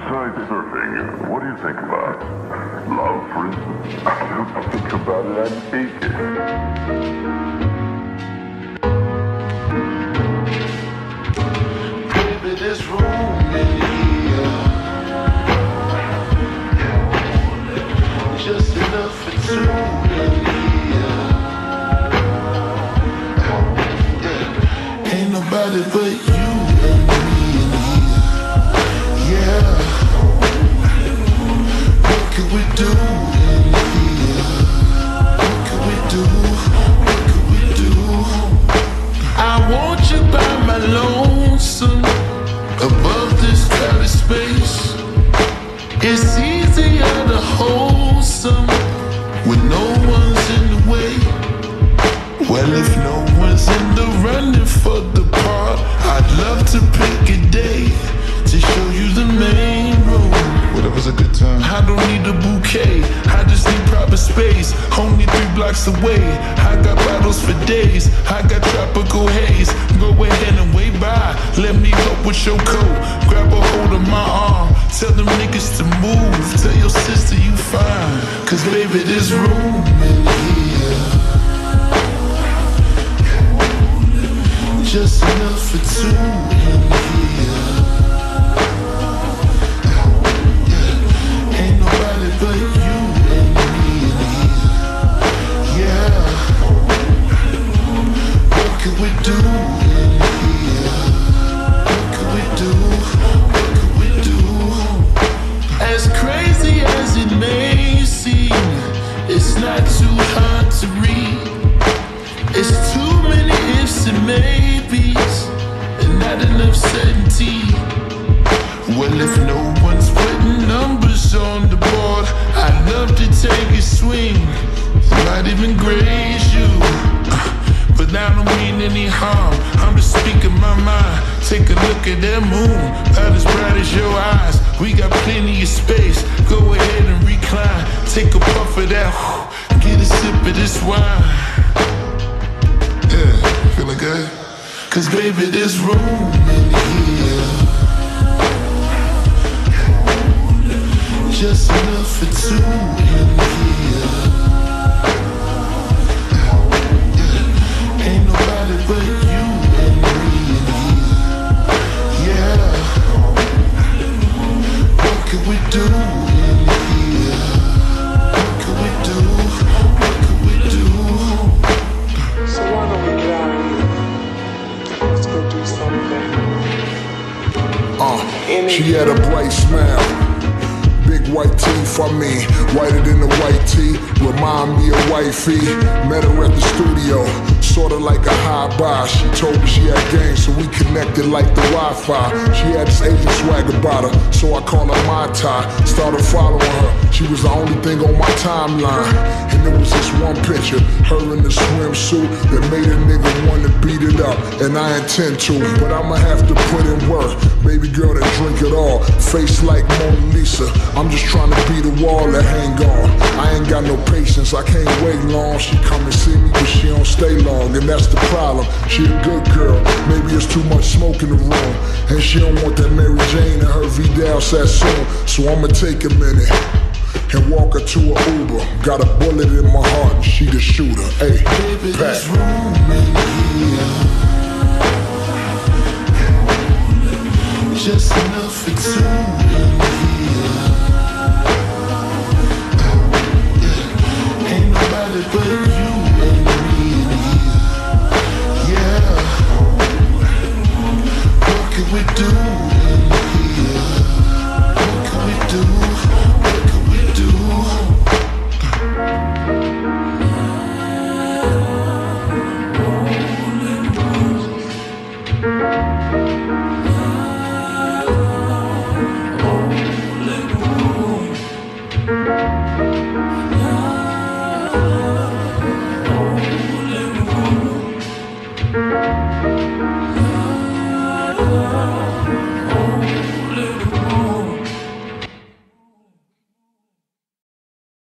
Besides surfing, what do you think about? Love, for instance? I don't think about it, I take it. Baby, there's room in here, just enough for two in here. Ain't nobody but you and me in here. Yeah. What can we do in here? What can we do? What can we do? I want you by my lonesome, above this crowded space. It's easier to hold some when no one's in the way. Well, if no one's in the running for the part, I'd love to pick a day to show you the main road. Whatever's a good time. I don't need a bouquet, I just need proper space. Only 3 blocks away, I got bottles for days. I got tropical haze, go ahead and wave by. Let me help with your coat, grab a hold of my arm. Tell them niggas to move, tell your sister you fine. Cause baby, there's room in here, just enough for two in here. Ain't nobody but you and me in here. Yeah. What can we do in here? What can we do? What can we do? As crazy as it may seem, it's not too hard to read. It's too many ifs and maybes, and not enough certainty. Well, if no one's putting numbers on the board, I'd love to take a swing, might even graze you. But I don't mean any harm, I'm just speaking my mind. Take a look at that moon, about as bright as your eyes. We got plenty of space, go ahead and recline. Take a puff of that, get a sip of this wine. Yeah, feeling good? Cause baby, there's room in here, just enough for two in here. Ain't nobody but you and me in here. Yeah. What can we do in here? What can we do? What can we do? So why don't we get out of here? Let's go do something. She had a bright smile, big white teeth, I mean, whiter than the white tee. Remind me of wifey. Met her at the studio, sorta like a high buy. She told me she had game, so we connected like the Wi-Fi. She had this Asian swag about her, so I called her my tie. Started following her, she was the only thing on my timeline. And there was this one picture, her in the swimsuit, that made a nigga wanna beat it up, and I intend to, but I'ma have to put in work. Baby girl that drink it all, face like Mona Lisa. I'm just trying to beat a wall that hang on. I ain't got no patience, I can't wait long. She come and see me, but she don't stay long, and that's the problem. She a good girl, maybe it's too much smoke in the room, and she don't want that Mary Jane and her Vidal Sassoon. So I'ma take a minute and walk her to a Uber. Got a bullet in my heart, and she the shooter. Hey, baby, there's room in here, just enough for two in here. Ain't nobody but you and me in here. Yeah. What can we do?